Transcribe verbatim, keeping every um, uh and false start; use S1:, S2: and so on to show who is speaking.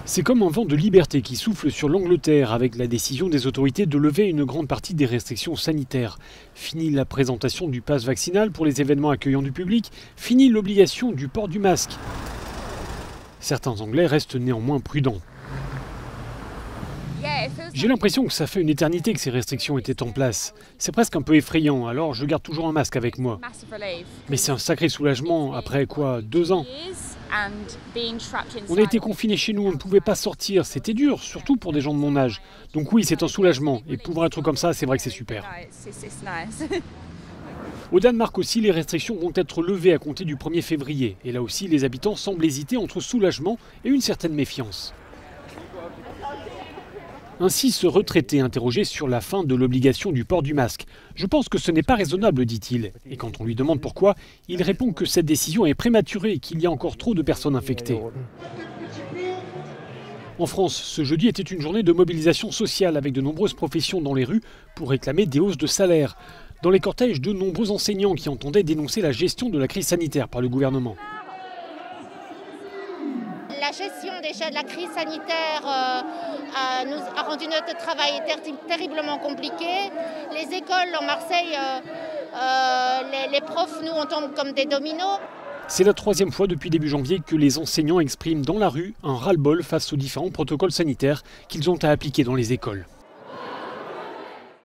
S1: C'est comme un vent de liberté qui souffle sur l'Angleterre avec la décision des autorités de lever une grande partie des restrictions sanitaires. Fini la présentation du pass vaccinal pour les événements accueillant du public, fini l'obligation du port du masque. Certains Anglais restent néanmoins prudents. J'ai l'impression que ça fait une éternité que ces restrictions étaient en place. C'est presque un peu effrayant, alors je garde toujours un masque avec moi. Mais c'est un sacré soulagement après quoi, deux ans. On a été confinés chez nous, on ne pouvait pas sortir, c'était dur, surtout pour des gens de mon âge. Donc oui, c'est un soulagement, et pouvoir être comme ça, c'est vrai que c'est super. Au Danemark aussi, les restrictions vont être levées à compter du premier février. Et là aussi, les habitants semblent hésiter entre soulagement et une certaine méfiance. Ainsi, ce retraité interrogé sur la fin de l'obligation du port du masque. Je pense que ce n'est pas raisonnable, dit-il. Et quand on lui demande pourquoi, il répond que cette décision est prématurée et qu'il y a encore trop de personnes infectées. En France, ce jeudi était une journée de mobilisation sociale avec de nombreuses professions dans les rues pour réclamer des hausses de salaire. Dans les cortèges, de nombreux enseignants qui entendaient dénoncer la gestion de la crise sanitaire par le gouvernement.
S2: La gestion déjà de la crise sanitaire euh, a, nous a rendu notre travail ter terriblement compliqué. Les écoles en Marseille, euh, euh, les, les profs, nous, on tombe comme des dominos.
S1: C'est la troisième fois depuis début janvier que les enseignants expriment dans la rue un ras-le-bol face aux différents protocoles sanitaires qu'ils ont à appliquer dans les écoles.